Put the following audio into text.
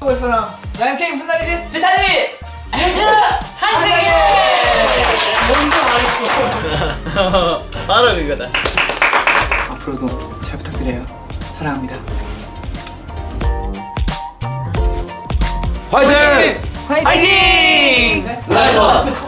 먹고 싶어랑 라이언 무슨 날이지? 티타닉! 유즈! 탄생일! 먼저 말했어. 바로 그거다. 앞으로도 잘 부탁드려요. 사랑합니다. 화이팅! 화이팅! 나이스 원!